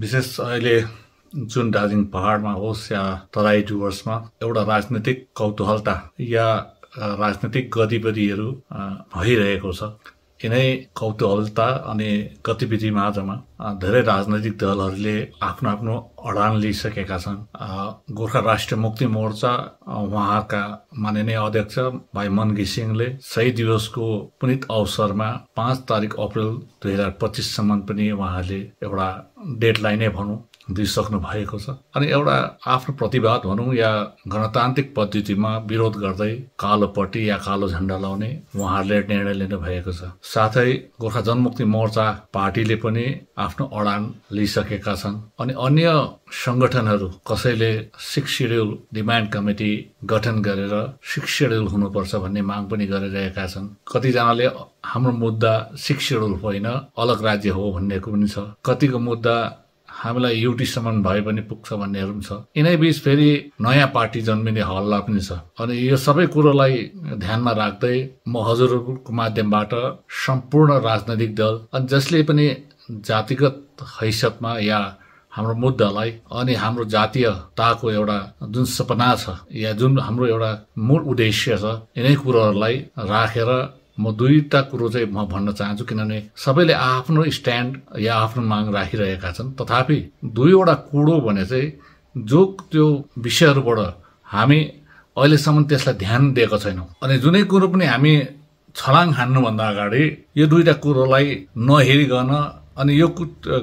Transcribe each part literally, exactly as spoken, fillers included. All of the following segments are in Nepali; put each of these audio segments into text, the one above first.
विशेष अहिले जुन दार्जिलिङ पहाडमा होस् या तराई डुवर्समा एउटा राजनीतिक कौतूहलता या राजनीतिक गतिविधिहरू भइरहेको छ। यिनै कौतूहलता अनि गतिविधि माझमा धेरै राजनैतिक दलहरूले आफ्नो आफ्नो अडान लिइसकेका छन्। गोर्खा राष्ट्रिय मुक्ति मोर्चा उहाँका माननीय अध्यक्ष भाइ मन घिसिङले शहीद दिवसको पुनित अवसरमा पाँच तारिक अप्रेल दुई हजार पच्चिससम्म पनि उहाँले एउटा डेडलाइनै भनौँ दिइसक्नु भएको छ। अनि एउटा आफ्नो प्रतिवाद भनौँ या गणतान्त्रिक पद्धतिमा विरोध गर्दै कालोपट्टि या कालो झण्डा लाउने उहाँहरूले निर्णय लिनु भएको छ। साथै गोर्खा जनमुक्ति मोर्चा पार्टीले पनि आफ्नो अडान लिइसकेका छन्। अनि अन्य संगठनहरू कसैले सिक्स शेड्युल डिमान्ड कमिटी गठन गरेर सिक्स शेड्युल हुनुपर्छ भन्ने माग पनि गरिरहेका छन्। कतिजनाले हाम्रो मुद्दा सिक्स शेड्युल होइन अलग राज्य हो भन्नेको पनि छ। कतिको मुद्दा हामीलाई युटीसम्म भए पनि पुग्छ भन्नेहरू पनि छ। यिनै बीच फेरि नयाँ पार्टी जन्मिने हल्ला पनि छ। अनि यो सबै कुरोलाई ध्यानमा राख्दै म हजुरहरूको माध्यमबाट सम्पूर्ण राजनैतिक दल अनि जसले पनि जातिगत हैसियतमा या हाम्रो मुद्दालाई अनि हाम्रो जातीयताको एउटा जुन सपना छ या जुन हाम्रो एउटा मूल उद्देश्य छ यिनै कुरोहरूलाई राखेर म दुईटा कुरो चाहिँ म भन्न चाहन्छु। किनभने सबैले आफ्नो स्ट्यान्ड या आफ्नो माग राखिरहेका छन्। तथापि दुईवटा कुरो भने चाहिँ जो त्यो विषयहरूबाट हामी अहिलेसम्म त्यसलाई ध्यान दिएको छैनौँ। अनि जुनै कुरो पनि हामी छलाङ हान्नुभन्दा अगाडि यो दुईटा कुरोलाई नहेरिकन अनि यो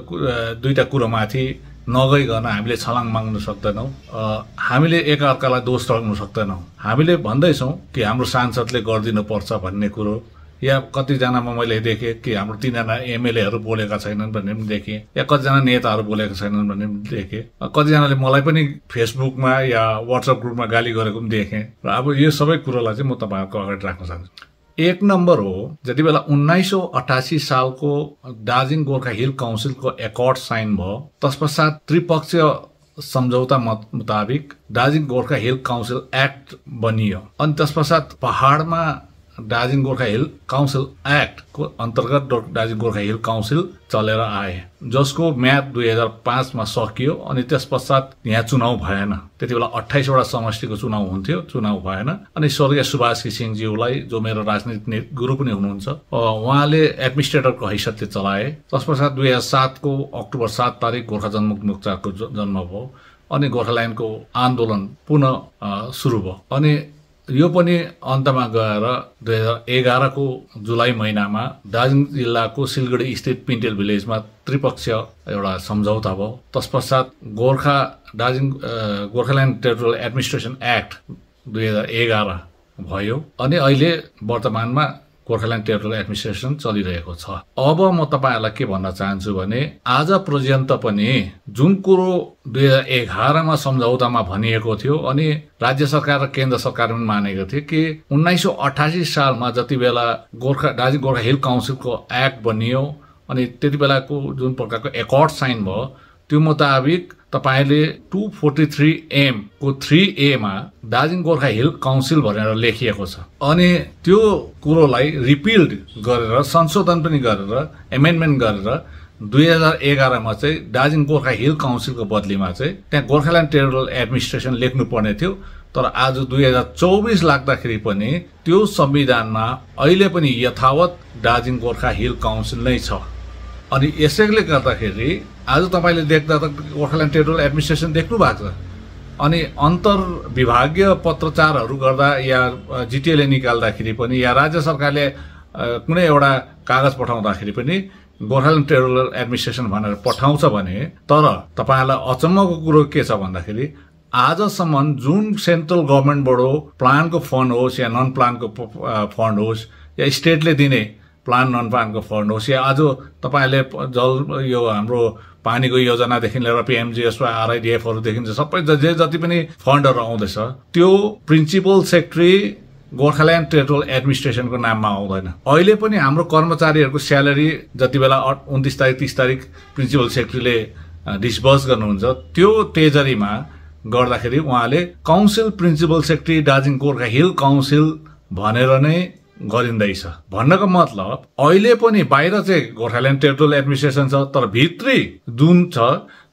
दुईटा कुरोमाथि नगइकन हामीले छलाङ माग्न सक्दैनौँ। हामीले एकअर्कालाई दोष लगाउन सक्दैनौँ। हामीले भन्दैछौँ कि हाम्रो सांसदले गरिदिनु पर्छ भन्ने कुरो या कतिजनामा मैले देखेँ कि हाम्रो तीनजना एमएलएहरू बोलेका छैनन् भन्ने पनि देखेँ या कतिजना नेताहरू बोलेका छैनन् भन्ने पनि देखेँ। कतिजनाले मलाई पनि फेसबुकमा या वाट्सएप ग्रुपमा गाली गरेको पनि देखेँ। र अब यो सबै कुरोलाई चाहिँ म तपाईँहरूको अगाडि राख्न चाहन्छु। एक नम्बर हो जति बेला उन्नाइस सौ अठासी सालको दार्जिलिङ गोर्खा हिल काउन्सिलको एकर्ड साइन भयो तत्पश्चात त्रिपक्षीय सम्झौता मुताबिक Darjeeling Gorkha hill council act बनियो। अनि त्यसपश्चात पहाडमा दार्जिलिङ गोर्खा हिल काउन्सिल एक्टको अन्तर्गत दार्जिलिङ गोर्खा हिल काउन्सिल चलेर आए जसको म्याद दुई हजार पाँचमा सकियो। अनि त्यस पश्चात यहाँ चुनाव भएन। त्यति बेला अठाइसवटा समष्टिको चुनाव हुन्थ्यो, चुनाव भएन। अनि स्वर्गीय सुभाष घिसिङज्यूलाई जो मेरो राजनीतिक गुरु पनि हुनुहुन्छ उहाँले एडमिनिस्ट्रेटरको हैसियतले चलाए। तस पश्चात दुई हजार सातको अक्टोबर सात तारिक गोर्खा जनमुक्ति मोर्चाको जन्म भयो। अनि गोर्खाल्यान्डको आन्दोलन पुनः सुरु भयो। अनि यो पनि अन्तमा गएर दुई हजार एघारको जुलाई महिनामा दार्जिलिङ जिल्लाको सिलगढी स्थित पिन्टेल भिलेजमा त्रिपक्षीय एउटा सम्झौता भयो। तत्पश्चात Gorkha Darjeeling Gorkhaland territorial administration act दुई हजार एघार भयो। अनि अहिले वर्तमानमा गोर्खाल्यान्ड टेरिटोरियल एडमिनिस्ट्रेसन चलिरहेको छ। अब म तपाईँहरूलाई के भन्न चाहन्छु भने आज पर्यन्त पनि जुन कुरो दुई हजार एघारमा सम्झौतामा भनिएको थियो अनि राज्य सरकार र केन्द्र सरकार पनि मानेको थियो कि उन्नाइस सौ अठासी सालमा जति बेला गोर्खा दार्जिलिङ गोर्खा हिल काउन्सिलको एक्ट बनियो अनि त्यति बेलाको जुन प्रकारको एकर्ड साइन भयो त्यो मुताबिक तपाईले टू फोर्टी थ्री एम को थ्री ए मा दार्जिलिङ गोर्खा हिल काउन्सिल भनेर लेखिएको छ। अनि त्यो कुरोलाई रिपिल्ड गरेर संशोधन पनि गरेर एमेन्डमेन्ट गरेर दुई हजार एघारमा चाहिँ दार्जिलिङ गोर्खा हिल काउन्सिलको बदलीमा चाहिँ त्यहाँ गोर्खाल्यान्ड टेरिटोरियल एडमिनिस्ट्रेसन लेख्नु पर्ने थियो। तर आज दुई हजार चौबिस लाग्दाखेरि पनि त्यो संविधानमा अहिले पनि यथावत दार्जिलिङ गोर्खा हिल काउन्सिल नै छ। अनि यसैले गर्दाखेरि आज तपाईले देख्दा त गोर्खाल्यान्ड टेरिटोरियल एडमिनिस्ट्रेसन देख्नु भएको छ। अनि अन्तर विभागीय पत्रचारहरू गर्दा या जिटिएले निकाल्दाखेरि पनि या राज्य सरकारले कुनै एउटा कागज पठाउँदाखेरि पनि गोर्खाल्यान्ड टेरिटोरियल एडमिनिस्ट्रेसन भनेर पठाउँछ भने तर तपाईलाई अचम्मको कुरो के छ भन्दाखेरि आजसम्म जुन सेन्ट्रल गभर्नमेन्टबाट प्लानको फन्ड होस् या नन प्लानको फन्ड होस् या स्टेटले दिने प्लान नन प्लानको फन्ड होस् या आज तपाईले जल यो हाम्रो पानीको योजनादेखि लिएर पीएमजीएस वा आरआइडिएफहरुदेखि सबै जे जति पनि फन्डहरु आउँदैछ त्यो प्रिन्सिपल सेक्रेटरी गोर्खाल्यान्ड टेरिटोरियल एडमिनिस्ट्रेसनको नाममा आउँदैन। अहिले पनि हाम्रो कर्मचारीहरुको स्यालेरी जति बेला उन्तीस तारिक तीस तारिक प्रिन्सिपल सेक्रेटरीले डिस्बर्स गर्नुहुन्छ त्यो ट्रेजरीमा गर्दाखेरि उहाँले council principal secretary Darjeeling Gorkha hill council भनेर नै गरिँदैछ। भन्नको मतलब अहिले पनि बाहिर चाहिँ गोर्खाल्यान्ड टेरिटोरियल एडमिनिस्ट्रेसन छ तर भित्री जुन छ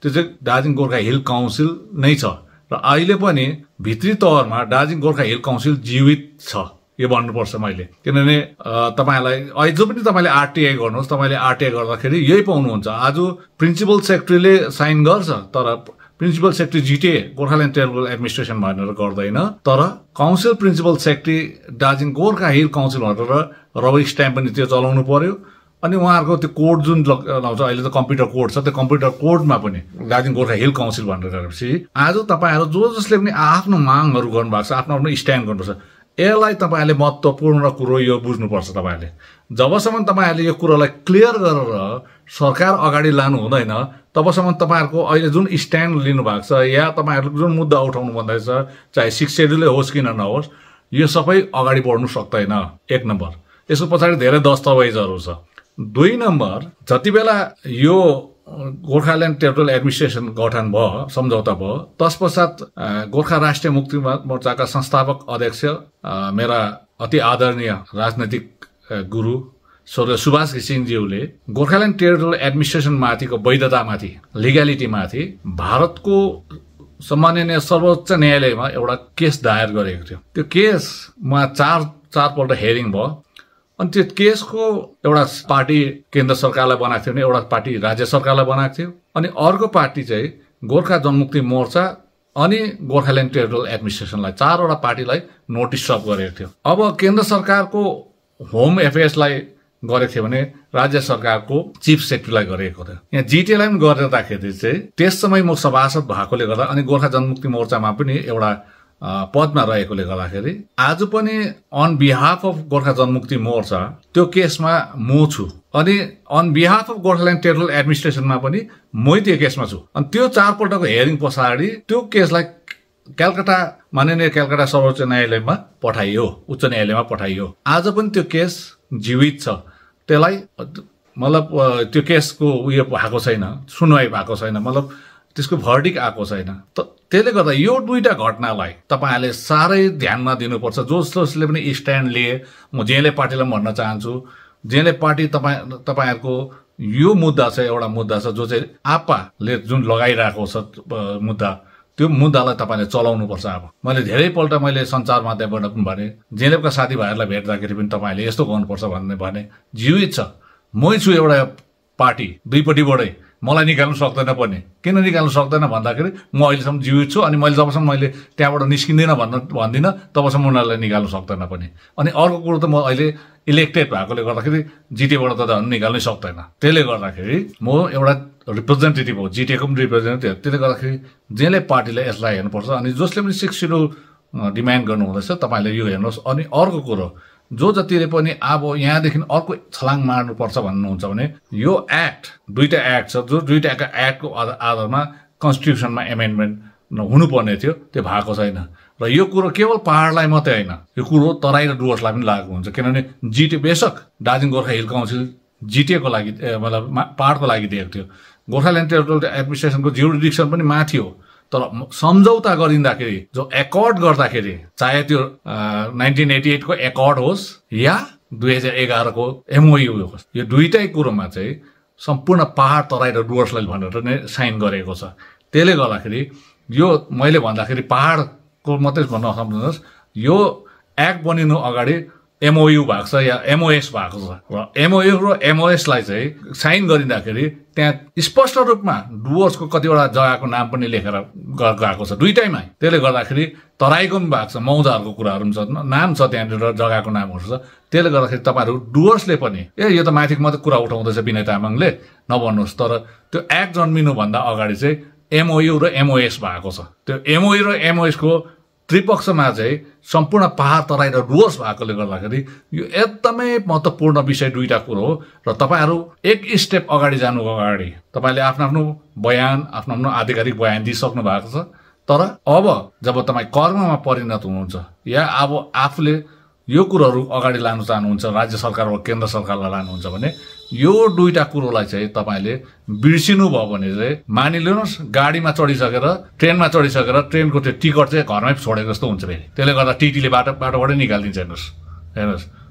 त्यो चाहिँ दार्जिलिङ गोर्खा हिल काउन्सिल नै छ र अहिले पनि भित्री तवरमा दार्जिलिङ गोर्खा हिल काउन्सिल जीवित छ, यो भन्नुपर्छ मैले। किनभने तपाईँलाई अहिले जो पनि तपाईँले आरटिआई गर्नुहोस्, तपाईँले आरटिआई गर्दाखेरि यही पाउनुहुन्छ। आज प्रिन्सिपल सेक्रेटरीले साइन गर्छ, तर principal secretary GTA Gorkhaland territorial administration भनेर गर्दैन, तर council principal secretary Darjeeling Gorkha hill council भनेर रबर स्ट्याम्प पनि त्यो चलाउनु पर्यो। अनि उहाँहरूको त्यो कोड जुन लाउँछ अहिले त कम्प्युटर कोड छ, त्यो कम्प्युटर कोडमा पनि दार्जिलिङ गोर्खा हिल काउन्सिल भनेर गरेपछि आज तपाईँहरू जो जसले पनि आफ्नो मागहरू गर्नुभएको छ, आफ्नो आफ्नो स्ट्यान्ड गर्नुपर्छ। यसलाई तपाईँहरूले महत्त्वपूर्ण कुरो यो बुझ्नुपर्छ। तपाईँहरूले जबसम्म तपाईँहरूले यो कुरोलाई क्लियर गरेर सरकार अगाडि लानु हुँदैन तबसम्म तपाईँहरूको अहिले जुन स्ट्यान्ड लिनुभएको छ या तपाईँहरूको जुन मुद्दा उठाउनु भन्दैछ, चाहे सिक्स सेड्युलै होस् किन नहोस्, यो सबै अगाडि बढ्नु सक्दैन। एक नम्बर, यसको पछाडि धेरै दस्तावेजहरू छ। दुई नम्बर, जति बेला यो गोर्खाल्यान्ड टेरिटोरियल एडमिनिस्ट्रेसन गठन भयो, सम्झौता भयो, तत्पश्चात गोर्खा राष्ट्रिय मुक्ति मोर्चाका संस्थापक अध्यक्ष मेरा अति आदरणीय राजनैतिक गुरु स्वर्गीय सुभाष घिसिङज्यूले गोर्खाल्यान्ड टेरिटोरियल एडमिनिस्ट्रेसन माथिको वैधतामाथि, लिग्यालिटीमाथि भारतको सम्माननीय सर्वोच्च न्यायालयमा एउटा केस दायर गरेको थियो। त्यो केसमा चार चारपल्ट हेरिङ भयो। अनि त्यो केसको एउटा पार्टी केन्द्र सरकारलाई बनाएको थियो भने एउटा पार्टी राज्य सरकारलाई बनाएको थियो, अनि अर्को पार्टी चाहिँ गोर्खा जनमुक्ति मोर्चा अनि गोर्खाल्यान्ड टेरिटोरियल एडमिनिस्ट्रेसनलाई, चारवटा पार्टीलाई नोटिस सर्भ गरेको थियो। अब केन्द्र सरकारको होम एफेयर्सलाई गरेको थियो भने राज्य सरकारको चिफ सेक्रेटरीलाई गरेको थियो। यहाँ जिटिएलाई पनि गर्दाखेरि चाहिँ त्यस समय म सभासद भएकोले गर्दा अनि गोर्खा जनमुक्ति मोर्चामा पनि एउटा पदमा रहेकोले गर्दाखेरि आज पनि on behalf of Gorkha Janmukti Morcha त्यो केसमा म छु, अनि on behalf of Gorkhaland territorial एडमिनिस्ट्रेसनमा पनि मै त्यो केसमा छु। अनि त्यो चारपल्टको हेरिङ पछाडि त्यो केसलाई कलकत्ता माननीय कलकत्ता सर्वोच्च न्यायालयमा पठाइयो, उच्च न्यायालयमा पठाइयो। आज पनि त्यो केस जीवित छ। त्यसलाई मतलब त्यो केसको उयो भएको छैन, सुनवाई भएको छैन, मतलब त्यसको भर्डिक आएको छैन। त त्यसले गर्दा यो दुईटा घटनालाई तपाईँहरूले साह्रै ध्यानमा दिनुपर्छ। जो जसले पनि स्ट्यान्ड लिए, म जेले पार्टीलाई भन्न चाहन्छु, जेले पार्टी तपाईँ तपाईँहरूको यो मुद्दा छ, एउटा मुद्दा छ जो चाहिँ आपाले जुन लगाइरहेको छ मुद्दा, त्यो मुद्दालाई तपाईँले चलाउनुपर्छ। अब मैले धेरैपल्ट मैले सञ्चार माध्यमबाट पनि भने, जेलेपका साथीभाइहरूलाई भेट्दाखेरि पनि तपाईँले यस्तो गर्नुपर्छ भन्ने भने जीवित छ। मै छु एउटा पार्टी दुईपट्टिबाटै, मलाई निकाल्नु सक्दैन पनि। किन निकाल्नु सक्दैन भन्दाखेरि म अहिलेसम्म जीवित छु, अनि मैले जबसम्म मैले त्यहाँबाट निस्किँदिनँ भन्न भन्दिनँ तबसम्म उनीहरूलाई निकाल्नु सक्दैन पनि। अनि अर्को कुरो त म अहिले इलेक्टेड भएकोले गर्दाखेरि जिटिएबाट त झन् निकाल्नै सक्दैन। त्यसले गर्दाखेरि म एउटा रिप्रेजेन्टेटिभ हो, जिटिएको पनि रिप्रेजेन्टेटिभ। त्यसले गर्दाखेरि जेले पार्टीले यसलाई हेर्नुपर्छ। अनि जसले पनि सिक्स सेड्युल डिमान्ड गर्नु हुँदैछ तपाईँले यो हेर्नुहोस्। अनि अर्को कुरो, जो जतिले पनि अब यहाँदेखि अर्को छलाङ मार्नुपर्छ भन्नुहुन्छ भने यो एक्ट, दुईटा एक्ट छ, जो दुईटा एक्टको आधारमा कन्स्टिट्युसनमा एमेन्डमेन्ट हुनुपर्ने थियो, त्यो भएको छैन। र यो कुरो केवल पहाडलाई मात्रै होइन, यो कुरो तराई र डुवर्सलाई पनि लागू हुन्छ। किनभने जिटिए बेसक दार्जिलिङ गोर्खा हिल काउन्सिल जिटिएको लागि मतलब पहाडको लागि दिएको थियो, गोर्खाल्यान्ड टेरिटोरियल एडमिनिस्ट्रेसनको ज्युरिडिक्सन पनि माथि हो। तर सम्झौता गरिँदाखेरि, जो एकर्ड गर्दाखेरि, चाहे त्यो नाइन्टिन एटी एटको एकर्ड होस् या दुई हजार एघारको एमओयू होस्, यो दुईटै कुरोमा चाहिँ सम्पूर्ण पहाड तराई र डुवर्सलाई भनेर नै साइन गरेको छ। त्यसले गर्दाखेरि यो मैले भन्दाखेरि पहाडको मात्रै भन्न सक्नुहोस्, यो एक्ट बनिनु अगाडि एमओयू भएको छ या एमओएस भएको छ। र एमओयू र एमओएसलाई चाहिँ साइन गरिँदाखेरि त्यहाँ स्पष्ट रूपमा डुवर्सको कतिवटा जग्गाको नाम पनि लेखेर गएको छ दुईटैमा। त्यसले गर्दाखेरि तराईको पनि भएको छ, मौजाहरूको कुराहरू पनि छ, नाम छ त्यहाँनिर, जग्गाको नामहरू छ। त्यसले गर्दाखेरि तपाईँहरू डुवर्सले पनि ए यो त माथिको मात्रै कुरा उठाउँदैछ विनय तामाङले नभन्नुहोस्। तर त्यो एक्ट जन्मिनुभन्दा अगाडि चाहिँ एमओयू र एमओएस भएको छ। त्यो एमओयू र एमओएसको त्रिपक्षमा चाहिँ सम्पूर्ण पहाड तराई र डुवर्स भएकोले गर्दाखेरि यो एकदमै महत्त्वपूर्ण विषय दुईटा कुरो हो। र तपाईँहरू एक स्टेप अगाडि जानुको अगाडि तपाईँले आफ्नो आफ्नो बयान, आफ्नो आफ्नो आधिकारिक बयान दिइसक्नु भएको छ। तर अब जब तपाईँ कर्ममा परिणत हुनुहुन्छ या अब आफूले यो कुरोहरू अगाडि लानु चाहनुहुन्छ, राज्य सरकार वा केन्द्र सरकारलाई लानुहुन्छ भने यो दुईटा कुरोलाई चाहिँ तपाईँले बिर्सिनु भयो भने चाहिँ मानिलिनुहोस् गाडीमा चढिसकेर, ट्रेनमा चढिसकेर ट्रेनको त्यो टिकट चाहिँ घरमै छोडेको जस्तो हुन्छ फेरि। त्यसले गर्दा टिटीले बाटो बाटोबाटै निकालिदिन्छ। हेर्नुहोस् हेर्नुहोस्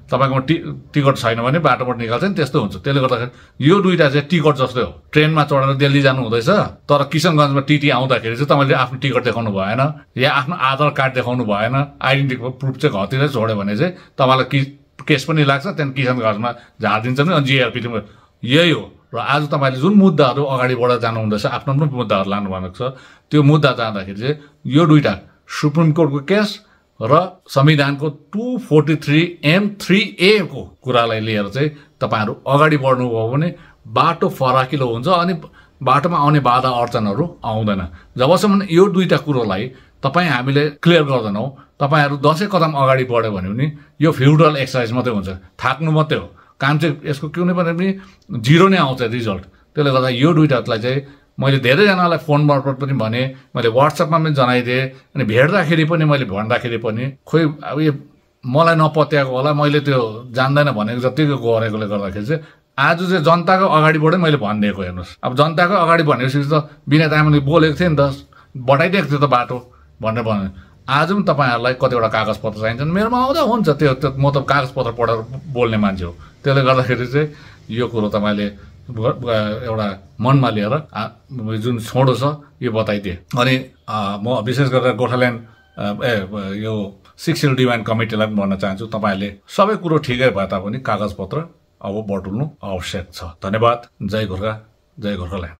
तपाईँकोमा टि टिकट छैन भने बाटोबाट निकाल्छ नि, त्यस्तो हुन्छ। त्यसले गर्दाखेरि यो दुईटा चाहिँ टिकट जस्तै हो। ट्रेनमा चढेर दिल्ली जानु हुँदैछ तर किशनगञ्जमा टिटी आउँदाखेरि चाहिँ तपाईँले आफ्नो टिकट देखाउनु भएन या आफ्नो आधार कार्ड देखाउनु भएन, आइडेन्टिटी प्रुफ चाहिँ घरतिरै छोड्यो भने चाहिँ तपाईँलाई कि केस पनि लाग्छ, त्यहाँदेखि किशनगञ्जमा झारिदिन्छ नि, अनि जिआरपी यही हो। र आज तपाईँले जुन मुद्दाहरू अगाडि बढेर जानु हुँदैछ, आफ्नो आफ्नो मुद्दाहरू लानु भएको छ, त्यो मुद्दा जाँदाखेरि चाहिँ यो दुईटा सुप्रिम कोर्टको केस र संविधानको two forty three M three A को कुरालाई लिएर चाहिँ तपाईँहरू अगाडि बढ्नुभयो भने बाटो फराकिलो हुन्छ अनि बाटोमा आउने बाधा अडचनहरू आउँदैन। जबसम्म यो दुईटा कुरोलाई तपाईँ हामीले क्लियर गर्दैनौँ, तपाईँहरू दसैँ कदम अगाडि बढ्यो भने पनि यो फ्युडल एक्सर्साइज मात्रै हुन्छ, थाक्नु मात्रै हो। काम चाहिँ यसको कुनै पनि जिरो नै आउँछ रिजल्ट। त्यसले गर्दा यो दुईटालाई चाहिँ मैले धेरैजनालाई फोन मार्फत पनि भने, मैले वाट्सएपमा पनि जनाइदिएँ, अनि भेट्दाखेरि पनि मैले भन्दाखेरि पनि खोइ अब यो मलाई नपत्याएको होला, मैले त्यो जान्दैन भनेको जतिको गरेकोले गर्दाखेरि चाहिँ आज चाहिँ जनताको अगाडिबाटै मैले भनिदिएको। हेर्नुहोस्, अब जनताको अगाडि भनेपछि त बिना तामाङले बोलेको थिएँ नि त, बढाइदिएको थियो त बाटो भनेर भन्यो। आज पनि तपाईँहरूलाई कतिवटा कागजपत्र चाहिन्छन्, मेरोमा आउँदा हुन्छ, त्यो त्यो म त कागजपत्र पढेर बोल्ने मान्छे हो। त्यसले गर्दाखेरि चाहिँ यो कुरो तपाईँले एउटा मनमा लिएर जुन छोडो छ यो बताइदिए। अनि म विशेष गरेर गोर्खाल्यान्ड ए यो सिक्स सिल डिमान्ड कमिटीलाई पनि भन्न चाहन्छु, तपाईँहरूले सबै कुरो ठिकै भए तापनि कागजपत्र अब बटुल्नु आवश्यक छ। धन्यवाद। जय गोर्खा, जय गोर्खाल्यान्ड।